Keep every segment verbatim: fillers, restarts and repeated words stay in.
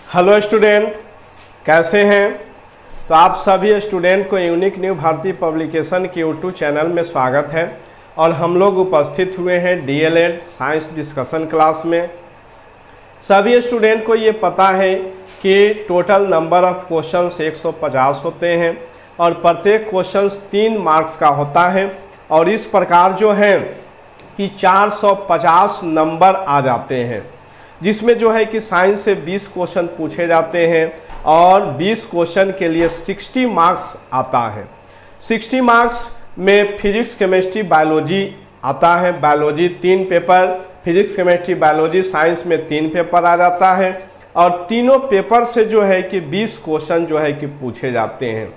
Hello student, कैसे हैं? तो आप सभी स्टूडेंट को यूनिक न्यू भारतीय पब्लिकेशन के यूट्यूब चैनल में स्वागत है। और हम लोग उपस्थित हुए हैं डीएलएड साइंस डिस्कशन क्लास में। सभी स्टूडेंट को ये पता है कि टोटल नंबर ऑफ क्वेश्चंस एक सौ पचास होते हैं और प्रत्येक क्वेश्चंस तीन मार्क्स का होता है। और इस प्रकार जो है कि चार सौ पचास नंबर आ जाते हैं, जिसमें जो है कि साइंस से बीस क्वेश्चन पूछे जाते हैं और बीस क्वेश्चन के लिए साठ मार्क्स आता है। साठ मार्क्स में फिजिक्स केमिस्ट्री बायोलॉजी आता है। बायोलॉजी तीन paper, physics chemistry biology science में तीन पेपर आ जाता है और तीनों पेपर से जो है कि बीस क्वेश्चन जो है कि पूछे जाते हैं।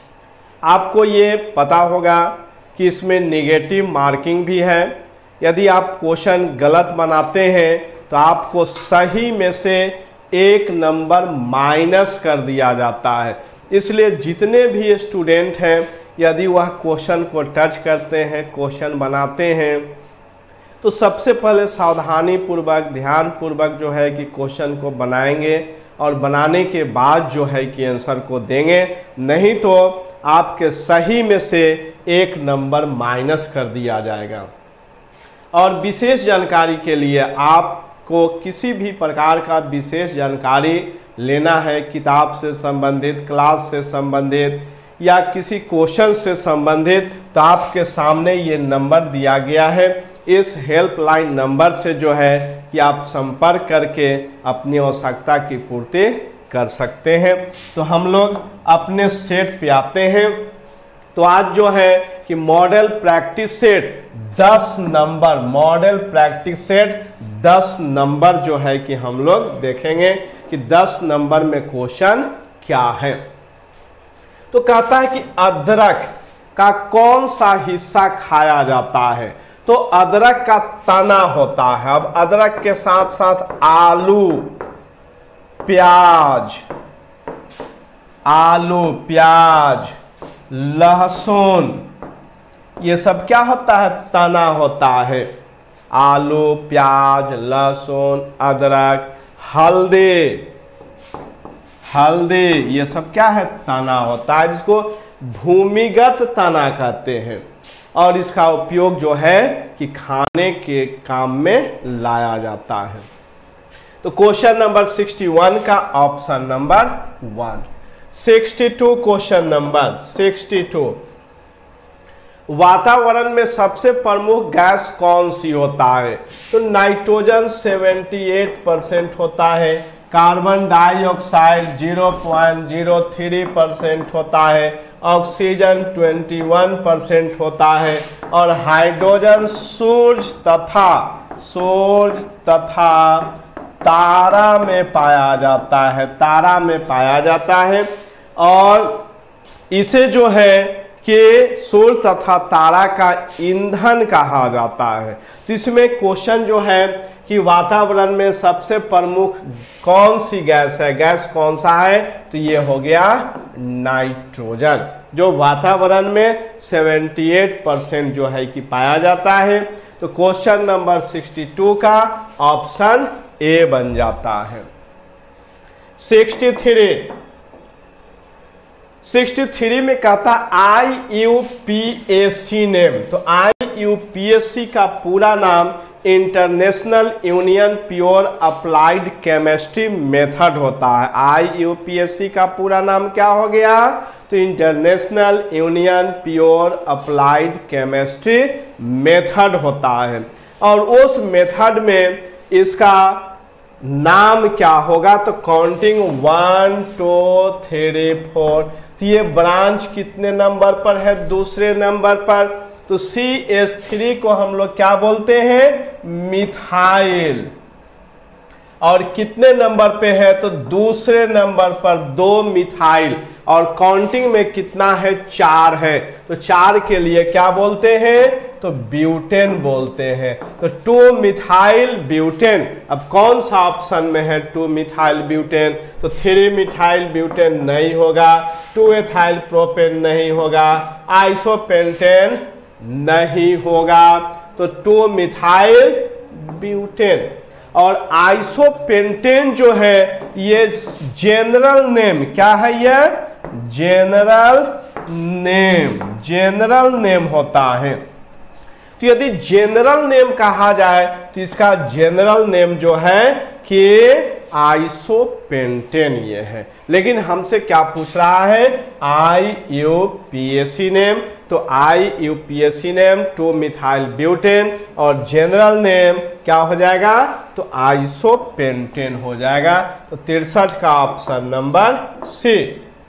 आपको ये पता होगा कि इसमें नेगेटिव मार्किंग भी है। यदि आप क्वेश्चन गलत बनाते हैं तो आपको सही में से एक नंबर माइनस कर दिया जाता है। इसलिए जितने भी स्टूडेंट हैं, यदि वह क्वेश्चन को टच करते हैं, क्वेश्चन बनाते हैं, तो सबसे पहले सावधानी पूर्वक, ध्यान पूर्वक जो है कि क्वेश्चन को बनाएंगे और बनाने के बाद जो है कि आंसर को देंगे। नहीं तो आपके सही में से एक नंबर माइनस कर दिया जाएगा। और विशेष जानकारी के लिए आप को किसी भी प्रकार का विशेष जानकारी लेना है, किताब से संबंधित, क्लास से संबंधित या किसी क्वेश्चन से संबंधित, तो आपके सामने ये नंबर दिया गया है। इस हेल्पलाइन नंबर से जो है कि आप संपर्क करके अपनी आवश्यकता की पूर्ति कर सकते हैं। तो हम लोग अपने सेट पे आते हैं। तो आज जो है कि मॉडल प्रैक्टिस सेट दस नंबर, मॉडल प्रैक्टिस सेट दस नंबर जो है कि हम लोग देखेंगे कि दस नंबर में क्वेश्चन क्या है। तो कहता है कि अदरक का कौन सा हिस्सा खाया जाता है? तो अदरक का तना होता है। अब अदरक के साथ साथ आलू, प्याज, आलू, प्याज, लहसुन, ये सब क्या होता है? तना होता है। आलू, प्याज, लहसुन, अदरक, हल्दी, हल्दी, ये सब क्या है? तना होता है, जिसको भूमिगत तना कहते हैं। और इसका उपयोग जो है कि खाने के काम में लाया जाता है। तो क्वेश्चन नंबर इकसठ का ऑप्शन नंबर वन। बासठ क्वेश्चन नंबर बासठ। वातावरण में सबसे प्रमुख गैस कौन सी होता है? तो नाइट्रोजन अठहत्तर परसेंट होता है, carbon dioxide zero point zero three percent होता है, ऑक्सीजन इक्कीस परसेंट होता है और हाइड्रोजन सूर्य तथा सूर्य तथा तारा में पाया जाता है, तारा में पाया जाता है। और इसे जो है कि सूर्य तथा तारा का ईंधन कहा जाता है। तो इसमें क्वेश्चन जो है कि वातावरण में सबसे प्रमुख कौन सी गैस है, गैस कौन सा है? तो ये हो गया नाइट्रोजन, जो वातावरण में अठहत्तर परसेंट जो है कि पाया जाता है। तो क्वेश्चन नंबर बासठ का ऑप्शन ए बन जाता है। तिरसठ तिरसठ में कहता I U P S C name. तो I U P S C का पूरा नाम international union pure applied chemistry method होता है। I U P S C का पूरा नाम क्या हो गया? तो international union pure applied chemistry method होता है। और उस मेथड में इसका नाम क्या होगा? तो counting one two three four. तो ये ब्रांच कितने नंबर पर है? दूसरे नंबर पर। तो सी एच थ्री को हम लोग क्या बोलते हैं? मिथाइल। और कितने नंबर पे है? तो दूसरे नंबर पर दो मिथाइल। और काउंटिंग में कितना है? चार है। तो चार के लिए क्या बोलते हैं? तो ब्यूटेन बोलते हैं। तो टू मिथाइल ब्यूटेन। अब कौन सा ऑप्शन में है टू मिथाइल ब्यूटेन? तो थ्री मिथाइल ब्यूटेन नहीं होगा, टू एथाइल प्रोपेन नहीं होगा, आइसोपेंटेन नहीं होगा। तो टू मिथाइल ब्यूटेन। और आइसोपेंटेन जो है ये जनरल नेम, क्या है ये जनरल नेम, जनरल नेम होता है। तो यदि जनरल नेम कहा जाए तो इसका जनरल नेम जो है कि आइसोपेंटेन ये है। लेकिन हमसे क्या पूछ रहा है, I U P A C name, तो I U P A C name two methyl butane और जनरल नेम क्या हो जाएगा, तो आइसोपेंटेन हो जाएगा। तो तिरसठ का option number C.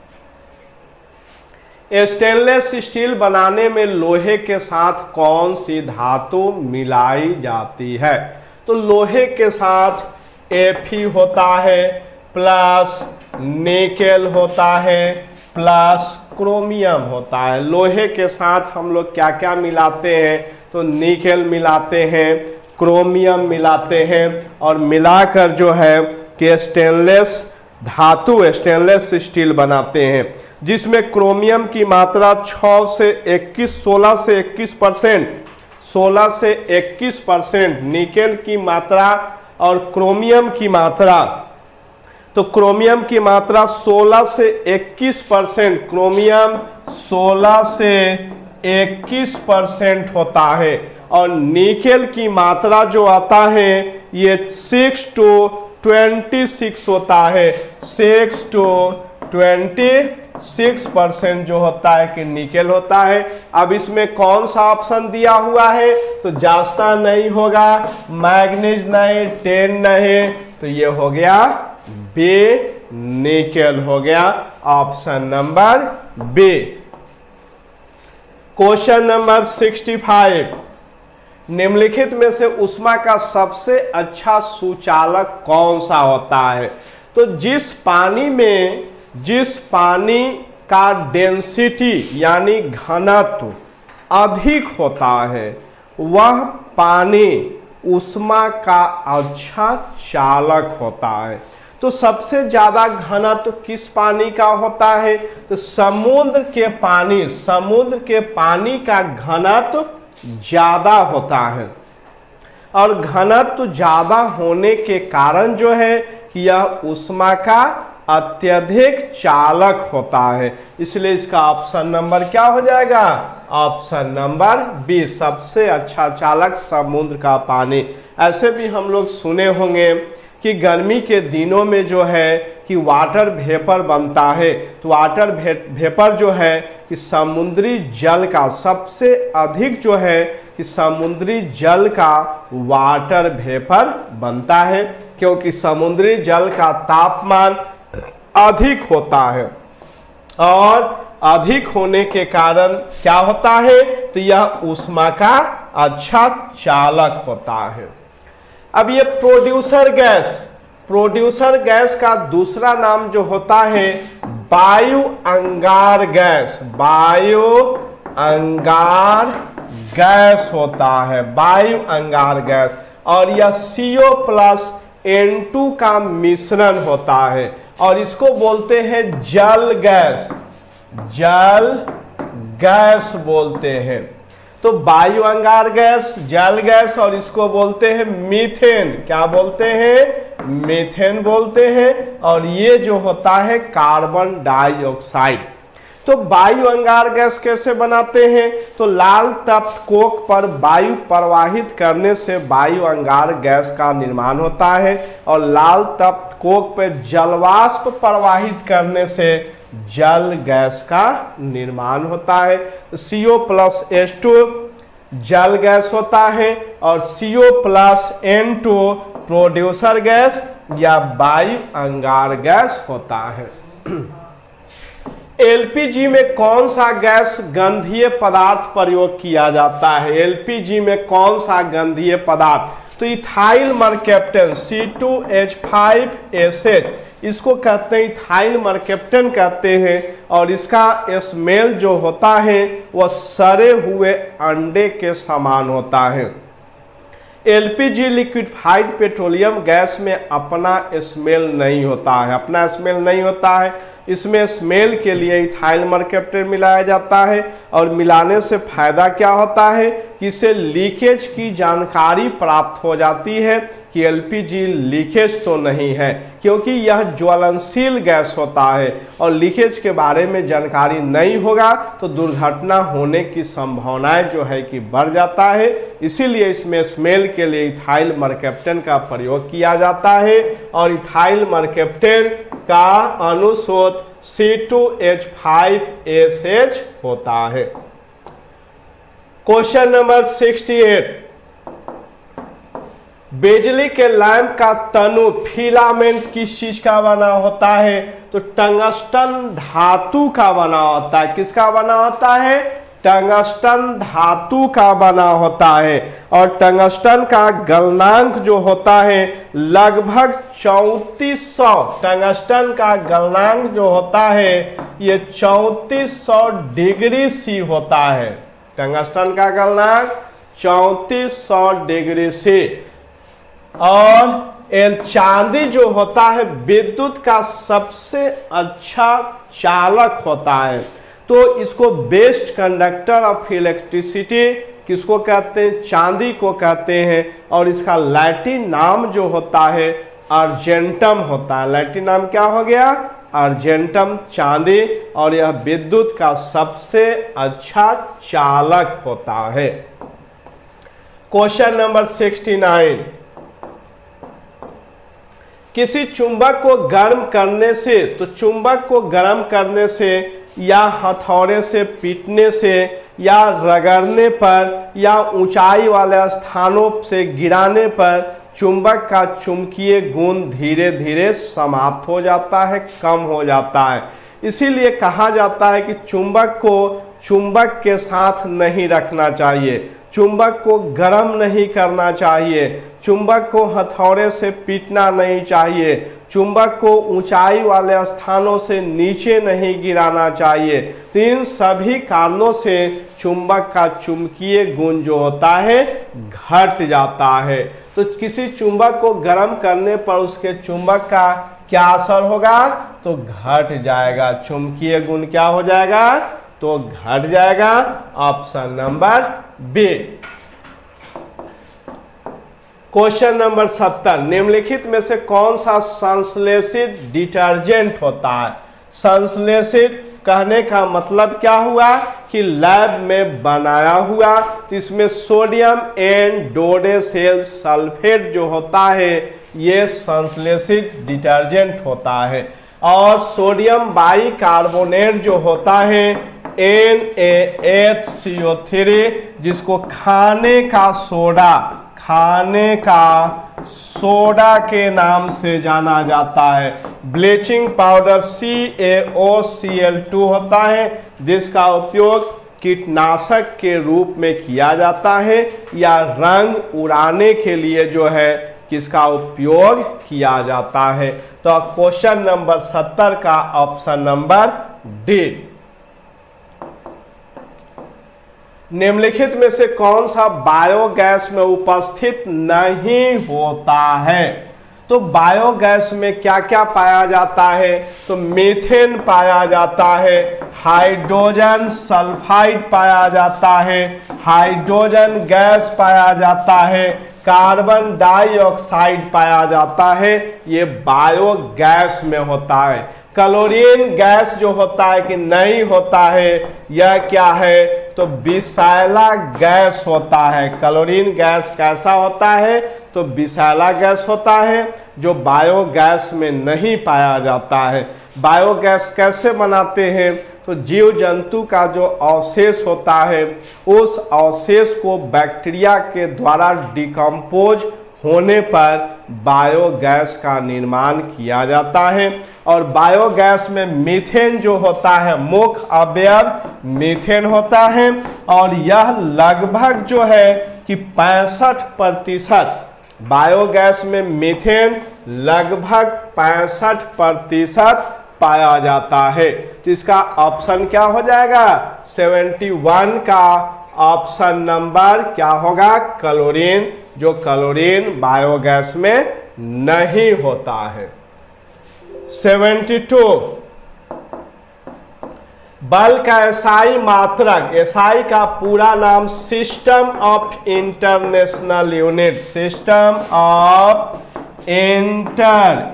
Stainless steel बनाने में लोहे के साथ कौन सी धातु मिलाई जाती है, तो लोहे के साथ एफी होता है, प्लस निकेल होता है, प्लस क्रोमियम होता है। लोहे के साथ हम लोग क्या क्या मिलाते हैं, तो निकेल मिलाते हैं, क्रोमियम मिलाते हैं और मिलाकर जो है कि स्टेनलेस धातु स्टेनलेस स्टील बनाते हैं, जिसमें क्रोमियम की मात्रा छह से इक्कीस सोलह से इक्कीस परसेंट सोलह से इक्कीस परसेंट निकेल की मात्रा और क्रोमियम की मात्रा, तो क्रोमियम की मात्रा सोलह से इक्कीस परसेंट क्रोमियम सोलह से इक्कीस परसेंट होता है और निकेल की मात्रा जो आता है ये सिक्स टू ट्वेंटी सिक्स होता है, six to twenty six percent जो होता है कि निकेल होता है। अब इसमें कौन सा ऑप्शन दिया हुआ है, तो जास्ता नहीं होगा, मैग्नीज नहीं, टेन नहीं, तो ये हो गया बी, निकेल हो गया, option number B. Question number sixty five, निम्नलिखित में से ऊष्मा का सबसे अच्छा सुचालक कौन सा होता है, तो जिस पानी में जिस पानी का डेंसिटी यानी घनत्व अधिक होता है वह पानी ऊष्मा का अच्छा चालक होता है। तो सबसे ज्यादा घनत्व किस पानी का होता है, तो समुद्र के पानी समुद्र के पानी का घनत्व ज्यादा होता है और घनत्व ज्यादा होने के कारण जो है कि यह ऊष्मा का अत्यधिक चालक होता है, इसलिए इसका ऑप्शन नंबर क्या हो जाएगा, ऑप्शन नंबर बी, सबसे अच्छा चालक समुद्र का पानी। ऐसे भी हम लोग सुने होंगे कि गर्मी के दिनों में जो है कि वाटर वेपर बनता है, तो वाटर वेपर जो है कि समुद्री जल का सबसे अधिक जो है कि समुद्री जल का वाटर वेपर बनता है, क्योंकि समुद्री जल का तापमान अधिक होता है और अधिक होने के कारण क्या होता है, तो यह ऊष्मा का अच्छा चालक होता है। अब ये प्रोड्यूसर गैस प्रोड्यूसर गैस का दूसरा नाम जो होता है वायु अंगार गैस, वायु अंगार गैस होता है, वायु अंगार गैस, और यह C O plus N two का मिश्रण होता है और इसको बोलते हैं जल गैस, जल गैस बोलते हैं। तो वायु अंगार गैस, जल गैस और इसको बोलते हैं मीथेन, क्या बोलते हैं, मीथेन बोलते हैं, और ये जो होता है कार्बन डाइऑक्साइड। तो वायु अंगार गैस कैसे बनाते हैं, तो लाल तप्त कोक पर वायु प्रवाहित करने से वायु अंगार गैस का निर्माण होता है और लाल तप्त कोक पर जलवाष्प प्रवाहित करने से जल गैस का निर्माण होता है। C O plus H two जल गैस होता है और C O plus N two producer gas या वायु अंगार गैस होता है। एल पी जी में कौन सा गैस गंधीय पदार्थ प्रयोग किया जाता है, एल पी जी में कौन सा गंधीय पदार्थ, तो ethyl mercaptan C two H five S H, इसको कहते हैं इथाइल मरकैप्टन कहते हैं और इसका स्मेल जो होता है वह सड़े हुए अंडे के समान होता है। L P G liquefied petroleum gas में अपना स्मेल नहीं होता है, अपना स्मेल नहीं होता है इसमें स्मेल के लिए इथाइल मरकैप्टेन मिलाया जाता है और मिलाने से फायदा क्या होता है कि इससे लीकेज की जानकारी प्राप्त हो जाती है कि एलपीजी लीकेज तो नहीं है, क्योंकि यह ज्वलनशील गैस होता है और लीकेज के बारे में जानकारी नहीं होगा तो दुर्घटना होने की संभावनाएं जो है कि बढ़ जाता है। इसीलिए इसमें स्मेल के लिए इथाइल मरकैप्टेन का प्रयोग किया जाता है और इथाइल मरकैप्टेन का अनुशोध C two H five S H होता है। क्वेश्चन नंबर अड़सठ, बिजली के लैंप का तनु फिलामेंट किस चीज का बना होता है? तो टंगस्टन धातु का बना होता है। किसका बना होता है? टंगस्टन धातु का बना होता है। और टंगस्टन का गलनांक जो होता है लगभग चौंतीस सौ, टंगस्टन का गलनांक जो होता है ये चौंतीस सौ डिग्री सी होता है। टंगस्टन का गलनांक चौंतीस सौ डिग्री सी। और एल चांदी जो होता है विद्युत का सबसे अच्छा चालक होता है, तो इसको बेस्ट कंडक्टर ऑफ इलेक्ट्रिसिटी किसको कहते हैं? चांदी को कहते हैं। और इसका लैटिन नाम जो होता है अर्जेंटम होता है। लैटिन नाम क्या हो गया? अर्जेंटम, चांदी। और यह विद्युत का सबसे अच्छा चालक होता है। क्वेश्चन नंबर उनहत्तर, किसी चुंबक को गर्म करने से, तो चुंबक को गर्म करने से या हथौड़े से पीटने से या रगड़ने पर या ऊंचाई वाले स्थानों से गिराने पर चुंबक का चुंबकीय गुण धीरे धीरे समाप्त हो जाता है, कम हो जाता है। इसीलिए कहा जाता है कि चुंबक को चुंबक के साथ नहीं रखना चाहिए, चुंबक को गर्म नहीं करना चाहिए, चुंबक को हथौड़े से पीटना नहीं चाहिए, चुंबक को ऊंचाई वाले स्थानों से नीचे नहीं गिराना चाहिए। तो इन सभी कारणों से चुंबक का चुंबकीय गुण जो होता है घट जाता है। तो किसी चुंबक को गर्म करने पर उसके चुंबक का क्या असर होगा? तो घट जाएगा, चुंबकीय गुण क्या हो जाएगा? तो घट जाएगा। Option number B. Question number सत्तर, निम्नलिखित में से कौन सा संश्लेषित डिटर्जेंट होता है? संश्लेषित कहने का मतलब क्या हुआ कि लैब में बनाया हुआ। तो इसमें सोडियम एंड डोडेसेल सल्फेट जो होता है ये संश्लेषित डिटर्जेंट होता है। और सोडियम बाइकार्बोनेट जो होता है N A H C O three, जिसको खाने का सोडा, खाने का सोडा के नाम से जाना जाता है। Bleaching powder C A O C L two होता है, जिसका उपयोग कीटनाशक के रूप में किया जाता है या रंग उड़ाने के लिए जो है किसका उपयोग किया जाता है। तो क्वेश्चन नंबर सत्तर का ऑप्शन नंबर डी। निम्नलिखित में से कौन सा बायोगैस में उपस्थित नहीं होता है? तो बायोगैस में क्या क्या पाया जाता है? तो मीथेन पाया जाता है, हाइड्रोजन सल्फाइड पाया जाता है, हाइड्रोजन गैस पाया जाता है, कार्बन डाइऑक्साइड पाया जाता है। ये बायोगैस में होता है। क्लोरीन गैस जो होता है कि नहीं होता है, यह क्या है? तो विषैला गैस होता है। क्लोरीन गैस कैसा होता है? तो विषैला गैस होता है, जो बायोगैस में नहीं पाया जाता है। बायोगैस कैसे बनाते हैं? तो जीव जंतु का जो अवशेष होता है उस अवशेष को बैक्टीरिया के द्वारा डिकम्पोज होने पर बायोगैस का निर्माण किया जाता है। और बायोगैस में मीथेन जो होता है, मुख्य अवयव मीथेन होता है। और यह लगभग जो है कि पैंसठ प्रतिशत, बायोगैस में मीथेन लगभग पैंसठ प्रतिशत पाया जाता है। तो इसका ऑप्शन क्या हो जाएगा? इकहत्तर का ऑप्शन नंबर क्या होगा? क्लोरीन, जो क्लोरीन बायोगैस में नहीं होता है। बहत्तर, बल का एसआई मात्रक, एसआई का पूरा नाम system of international unit, system of inter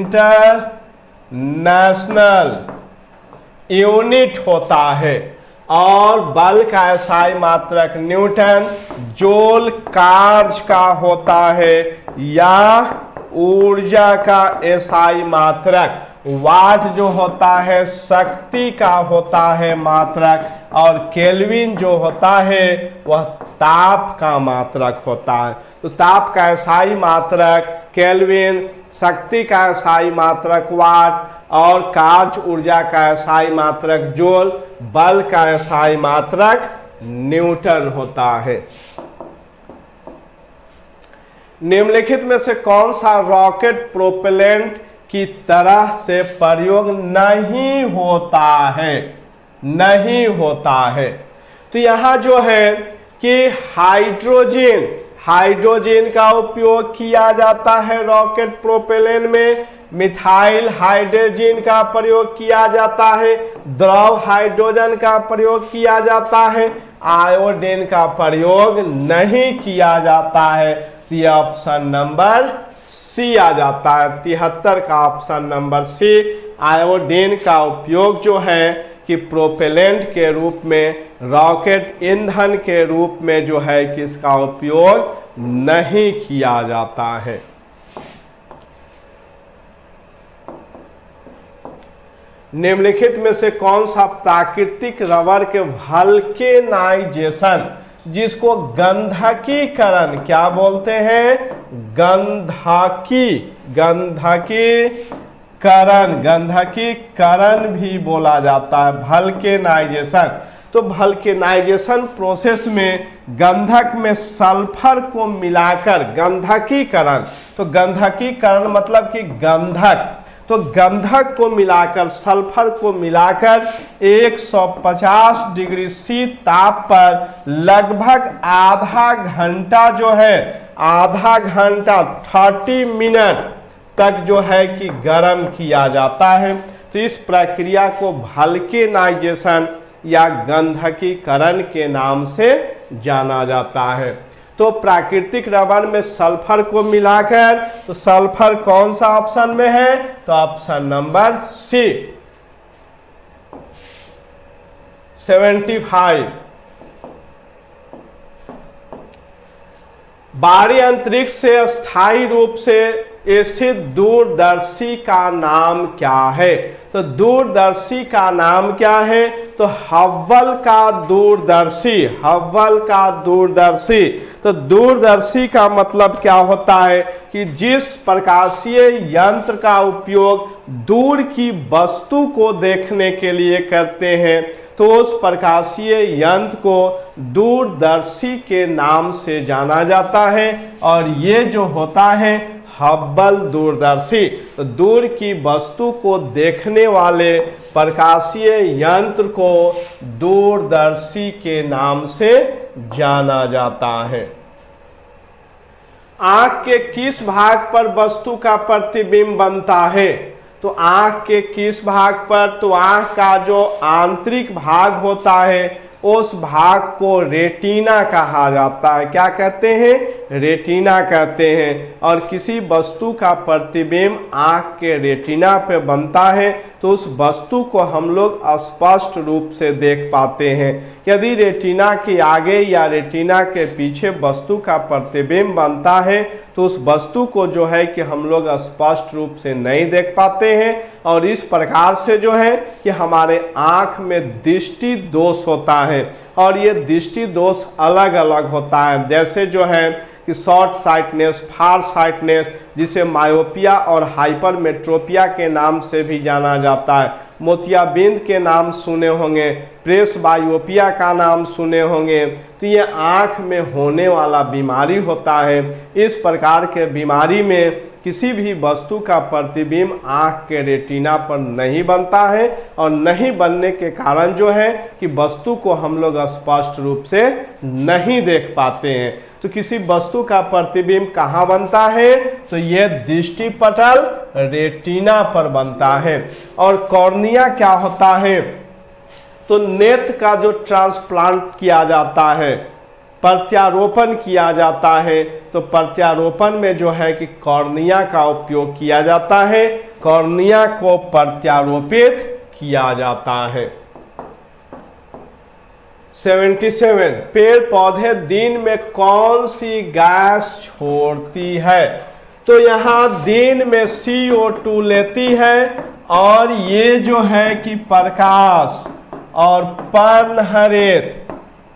international unit होता है। और बल का एसआई मात्रक न्यूटन, जूल कार्य का होता है, या ऊर्जा का एसआई मात्रक वाट जो होता है शक्ति का होता है मात्रक, और केल्विन जो होता है वह ताप का मात्रक होता है। तो ताप का एसआई मात्रक केल्विन, शक्ति का एसआई मात्रक वाट, और कार्य ऊर्जा का एसआई मात्रक जूल, बल का एसआई मात्रक न्यूटन होता है। निम्नलिखित में से कौन सा रॉकेट प्रोपेलेंट की तरह से प्रयोग नहीं होता है, नहीं होता है? तो यहां जो है कि हाइड्रोजन, हाइड्रोजन का उपयोग किया जाता है रॉकेट प्रोपेलेंट में, मिथाइल हाइड्रोजन का प्रयोग किया जाता है, द्रव हाइड्रोजन का प्रयोग किया जाता है, आयोडीन का प्रयोग नहीं किया जाता है। तो यह ऑप्शन नंबर सी आ जाता है, तिहत्तर का ऑप्शन नंबर सी। आयोडीन का उपयोग जो है कि प्रोपेलेंट के रूप में, रॉकेट ईंधन के रूप में जो है कि इसका उपयोग नहीं किया जाता है। निम्नलिखित में से कौन सा प्राकृतिक रबर के वल्केनाइजेशन, जिसको गंधकीकरण क्या बोलते हैं, गंधकी, गंधकीकरण, गंधकीकरण भी बोला जाता है, वल्केनाइजेशन। तो वल्केनाइजेशन प्रोसेस में गंधक में सल्फर को मिलाकर गंधकीकरण, तो गंधकीकरण मतलब कि गंधक, तो गंधक को मिलाकर, सल्फर को मिलाकर एक सौ पचास डिग्री सी ताप पर लगभग आधा घंटा जो है, आधा घंटा तीस मिनट तक जो है कि गर्म किया जाता है। तो इस प्रक्रिया को वल्केनाइजेशन या गंधकीकरण के नाम से जाना जाता है। तो प्राकृतिक रबर में सल्फर को मिलाकर, तो सल्फर कौन सा ऑप्शन में है, तो ऑप्शन नंबर सी पचहत्तर। बाहरी अंतरिक्ष से स्थायी रूप से स्थित दूरदर्शी का नाम क्या है? तो दूरदर्शी का नाम क्या है, तो हब्बल का दूरदर्शी, हब्बल का दूरदर्शी। तो दूरदर्शी का मतलब क्या होता है कि जिस प्रकाशीय यंत्र का उपयोग दूर की वस्तु को देखने के लिए करते हैं, तो उस प्रकाशीय यंत्र को दूरदर्शी के नाम से जाना जाता है। और ये जो होता है हब्बल दूरदर्शी, तो दूर की वस्तु को देखने वाले प्रकाशीय यंत्र को दूरदर्शी के नाम से जाना जाता है। आंख के किस भाग पर वस्तु का प्रतिबिंब बनता है? तो आंख के किस भाग पर, तो आंख का जो आंतरिक भाग होता है उस भाग को रेटिना कहा जाता है। क्या कहते हैं? रेटिना कहते हैं। और किसी वस्तु का प्रतिबिंब आंख के रेटिना पे बनता है तो उस वस्तु को हम लोग स्पष्ट रूप से देख पाते हैं। यदि रेटिना के आगे या रेटिना के पीछे वस्तु का प्रतिबिंब बनता है तो उस वस्तु को जो है कि हम लोग स्पष्ट रूप से नहीं देख पाते हैं। और इस प्रकार से जो है कि हमारे आँख में दृष्टि दोष होता है। और ये दृष्टि दोष अलग अलग होता है, जैसे जो है कि शॉर्ट साइटनेस, फार साइटनेस, जिसे मायोपिया और हाइपरमेट्रोपिया के नाम से भी जाना जाता है। मोतियाबिंद के नाम सुने होंगे, प्रेस बायोपिया का नाम सुने होंगे। तो ये आँख में होने वाला बीमारी होता है। इस प्रकार के बीमारी में किसी भी वस्तु का प्रतिबिंब आँख के रेटिना पर नहीं बनता है और नहीं बनने के कारण जो है कि वस्तु को हम लोग स्पष्ट रूप से नहीं देख पाते हैं। तो किसी वस्तु का प्रतिबिंब कहाँ बनता है? तो यह दृष्टि पटल रेटिना पर बनता है। और कॉर्निया क्या होता है? तो नेत्र का जो ट्रांसप्लांट किया जाता है, प्रत्यारोपण किया जाता है, तो प्रत्यारोपण में जो है कि कॉर्निया का उपयोग किया जाता है, कॉर्निया को प्रत्यारोपित किया जाता है। सतहत्तर, पेड़ पौधे दिन में कौन सी गैस छोड़ती है? तो यहाँ दिन में सी ओ टू लेती है, और ये जो है कि प्रकाश और पर्णहरित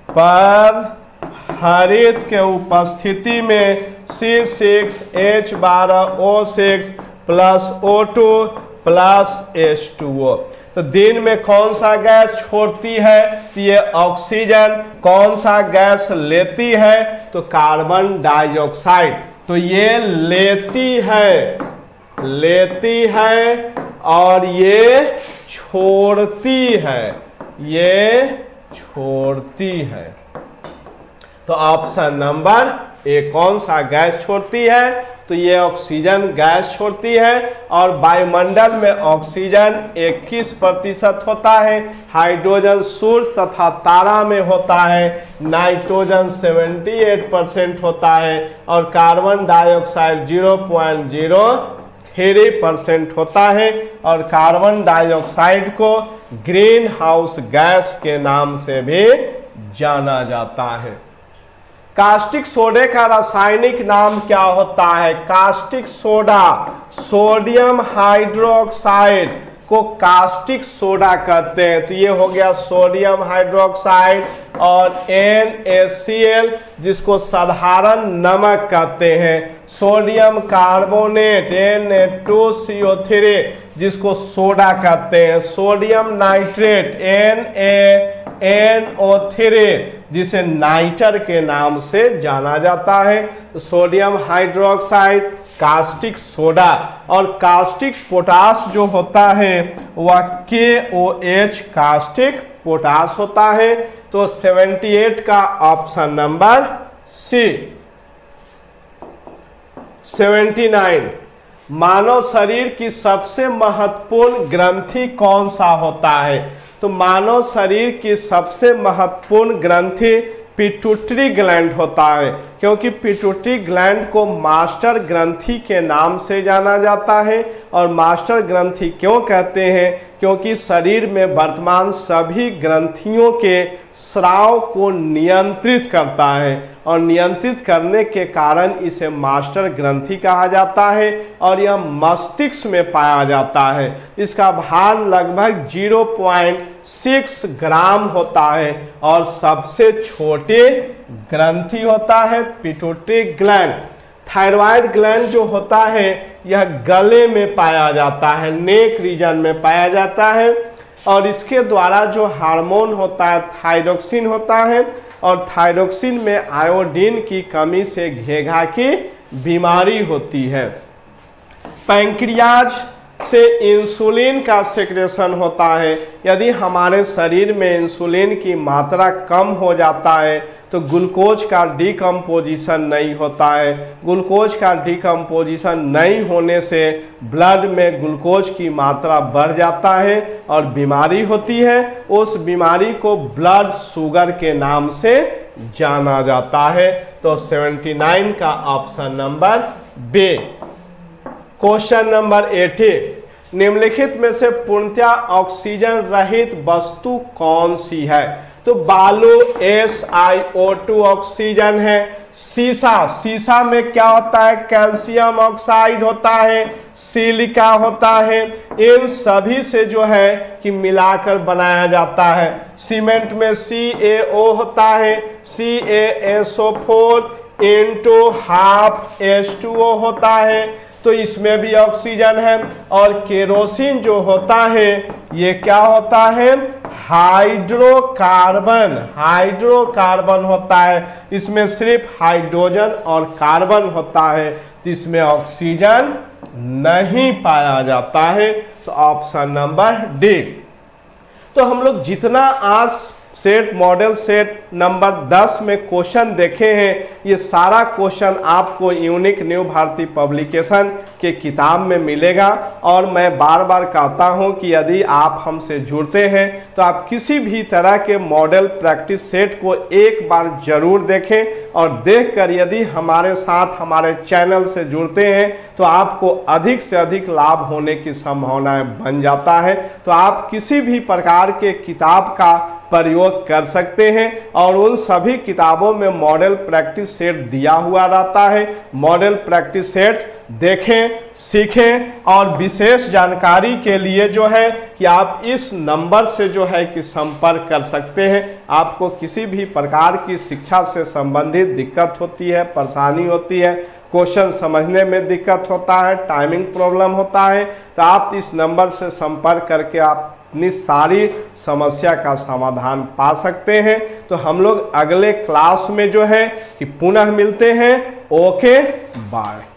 पर्णहरित के उपस्थिति में C six H twelve O six plus O two plus H two O. तो दिन में कौन सा गैस छोड़ती है? तो ये ऑक्सीजन। कौन सा गैस लेती है? तो कार्बन डाइऑक्साइड। तो ये लेती है लेती है और ये छोड़ती है ये छोड़ती है। तो ऑप्शन नंबर ए कौन सा गैस छोड़ती है? तो ये ऑक्सीजन गैस छोड़ती है। और वायुमंडल में ऑक्सीजन इक्कीस प्रतिशत होता है, हाइड्रोजन सूर्य तथा तारा में होता है, नाइट्रोजन अठहत्तर परसेंट होता है, और carbon dioxide zero point zero three percent होता है। और कार्बन डाइऑक्साइड को ग्रीन हाउस गैस के नाम से भी जाना जाता है। कास्टिक सोडे का रासायनिक नाम क्या होता है? कास्टिक सोडा, सोडियम हाइड्रोक्साइड को कास्टिक सोडा कहते हैं। तो ये हो गया सोडियम हाइड्रोक्साइड। और एन ए सी एल जिसको साधारण नमक कहते हैं, sodium carbonate N A two C O three जिसको सोडा कहते हैं, sodium nitrate N A N O three जिसे नाइटर के नाम से जाना जाता है। तो सोडियम हाइड्रोक्साइड, कास्टिक सोडा। और कास्टिक पोटास जो होता है वह के ओ एच कास्टिक पोटास होता है। तो अठहत्तर का ऑप्शन नंबर सी। उन्यासी, मानव शरीर की सबसे महत्वपूर्ण ग्रंथि कौन सा होता है? तो मानव शरीर की सबसे महत्वपूर्ण ग्रंथि पिट्यूटरी ग्लैंड होता है, क्योंकि पिट्यूटरी ग्लैंड को मास्टर ग्रंथि के नाम से जाना जाता है। और मास्टर ग्रंथि क्यों कहते हैं? क्योंकि शरीर में वर्तमान सभी ग्रंथियों के स्राव को नियंत्रित करता है, और नियंत्रित करने के कारण इसे मास्टर ग्रंथि कहा जाता है। और यह मस्तिष्क में पाया जाता है। इसका भार लगभग ज़ीरो पॉइंट सिक्स ग्राम होता है, और सबसे छोटे ग्रंथि होता है पिट्यूटरी ग्लैंड। थायराइड ग्लैंड जो होता है यह गले में पाया जाता है, नेक रीजन में पाया जाता है। और इसके द्वारा जो हार्मोन होता है थायरोक्सिन होता है, और थायरोक्सिन में आयोडीन की कमी से घेघा की बीमारी होती है। पैंक्रियाज से इंसुलिन का सेक्रेशन होता है। यदि हमारे शरीर में इंसुलिन की मात्रा कम हो जाता है तो ग्लूकोज का डिकम्पोजिशन नहीं होता है। ग्लूकोज का डिकम्पोजिशन नहीं होने से ब्लड में ग्लूकोज की मात्रा बढ़ जाता है और बीमारी होती है। उस बीमारी को ब्लड शुगर के नाम से जाना जाता है। तो उन्यासी का option number B. Question number अस्सी, निम्नलिखित में से पूर्णतया ऑक्सीजन रहित वस्तु कौन सी है? तो बालू S I O two oxygen है। सीसा, सीसा में क्या होता है? कैल्शियम ऑक्साइड होता है, सिलिका होता है। इन सभी से जो है कि मिलाकर बनाया जाता है। सीमेंट में सी ए ओ होता है, C A S O four into half H two O होता है, तो इसमें भी ऑक्सीजन है। और केरोसिन जो होता है ये क्या होता है? हाइड्रोकार्बन, हाइड्रोकार्बन होता है। इसमें सिर्फ हाइड्रोजन और कार्बन होता है, जिसमें ऑक्सीजन नहीं पाया जाता है। तो ऑप्शन नंबर डी। तो हम लोग जितना आज सेट मॉडल सेट नंबर दस में क्वेश्चन देखे हैं, ये सारा क्वेश्चन आपको यूनिक न्यू भारती पब्लिकेशन के किताब में मिलेगा। और मैं बार बार कहता हूं कि यदि आप हमसे जुड़ते हैं तो आप किसी भी तरह के मॉडल प्रैक्टिस सेट को एक बार जरूर देखें, और देखकर यदि हमारे साथ हमारे चैनल से जुड़ते हैं तो आपको अधिक से अधिक लाभ होने की संभावनाएं बन जाता है। तो आप किसी भी प्रकार के किताब का प्रयोग कर सकते हैं, और उन सभी किताबों में मॉडल प्रैक्टिस सेट दिया हुआ रहता है। मॉडल प्रैक्टिस सेट देखें, सीखें, और विशेष जानकारी के लिए जो है कि आप इस नंबर से जो है कि संपर्क कर सकते हैं। आपको किसी भी प्रकार की शिक्षा से संबंधित दिक्कत होती है, परेशानी होती है, क्वेश्चन समझने में दिक्कत होता है, टाइमिंग प्रॉब्लम होता है, तो आप इस नंबर से संपर्क करके आप अपनी सारी समस्या का समाधान पा सकते हैं। तो हम लोग अगले क्लास में जो है कि पुनः मिलते हैं। Okay, bye.